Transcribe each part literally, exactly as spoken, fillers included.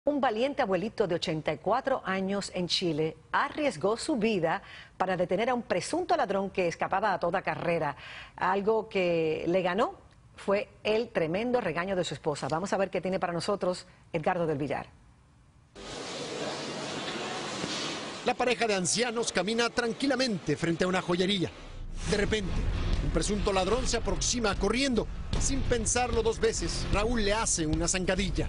Un valiente abuelito de ochenta y cuatro años en Chile arriesgó su vida para detener a un presunto ladrón que escapaba a toda carrera. Algo que le ganó fue el tremendo regaño de su esposa. Vamos a ver qué tiene para nosotros Edgardo del Villar. La pareja de ancianos camina tranquilamente frente a una joyería. De repente, un presunto ladrón se aproxima corriendo. Sin pensarlo dos veces, Raúl le hace una zancadilla.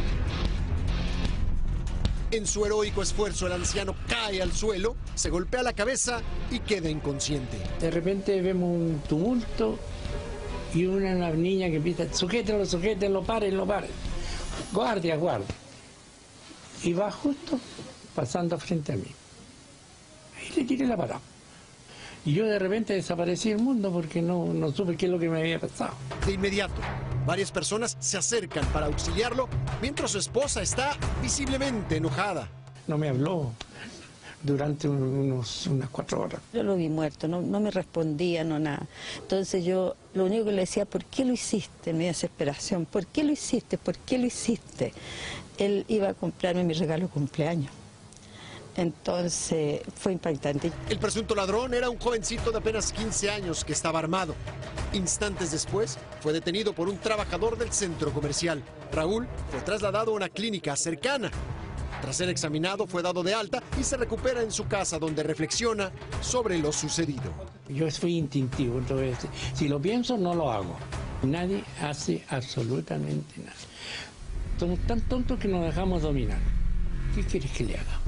En su heroico esfuerzo, el anciano cae al suelo, se golpea la cabeza y queda inconsciente. De repente vemos un tumulto y una, una niña que empieza, sujétenlo, sujétenlo, párenlo, paren. Guardia, guardia. Y va justo pasando frente a mí. Y le tiré la parada. Y yo de repente desaparecí del mundo porque no, no supe qué es lo que me había pasado. De inmediato, varias personas se acercan para auxiliarlo, mientras su esposa está visiblemente enojada. No me habló durante unos, unas cuatro horas. Yo lo vi muerto, no, no me respondía, no nada. Entonces yo lo único que le decía, ¿por qué lo hiciste? En mi desesperación, ¿por qué lo hiciste? ¿Por qué lo hiciste? Él iba a comprarme mi regalo de cumpleaños. Entonces fue impactante. El presunto ladrón era un jovencito de apenas quince años que estaba armado. Instantes después fue detenido por un trabajador del centro comercial. Raúl fue trasladado a una clínica cercana. Tras ser examinado fue dado de alta y se recupera en su casa, donde reflexiona sobre lo sucedido. Yo soy instintivo, entonces si lo pienso no lo hago. Nadie hace absolutamente nada. Somos tan tontos que nos dejamos dominar. ¿Qué quieres que le haga?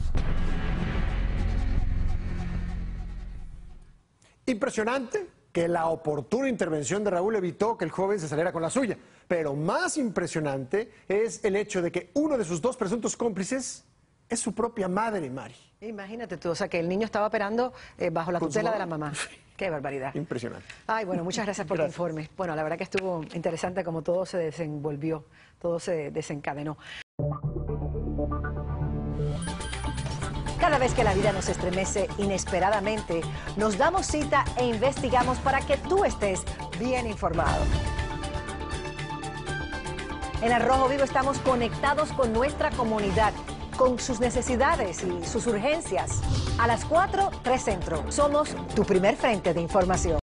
Impresionante que la oportuna intervención de Raúl evitó que el joven se saliera con la suya. Pero más impresionante es el hecho de que uno de sus dos presuntos cómplices es su propia madre, Mari. Imagínate tú, o sea que el niño estaba operando eh, bajo la ¿Con su tutela de mamá? la mamá. Qué barbaridad. Impresionante. Ay, bueno, muchas gracias por Gracias. tu informe. Bueno, la verdad que estuvo interesante como todo se desenvolvió, todo se desencadenó. Cada vez que la vida nos estremece inesperadamente, nos damos cita e investigamos para que tú estés bien informado. En Al Rojo Vivo estamos conectados con nuestra comunidad, con sus necesidades y sus urgencias. A las cuatro, tres Centro. Somos tu primer frente de información.